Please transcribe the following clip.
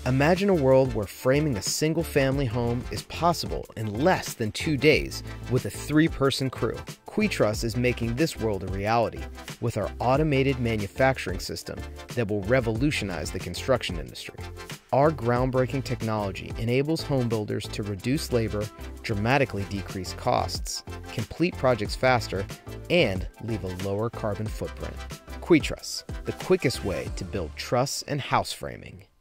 Imagine a world where framing a single-family home is possible in less than 2 days with a 3-person crew. QuiTruss is making this world a reality with our automated manufacturing system that will revolutionize the construction industry. Our groundbreaking technology enables home builders to reduce labor, dramatically decrease costs, complete projects faster, and leave a lower carbon footprint. QuiTruss, the quickest way to build truss and house framing.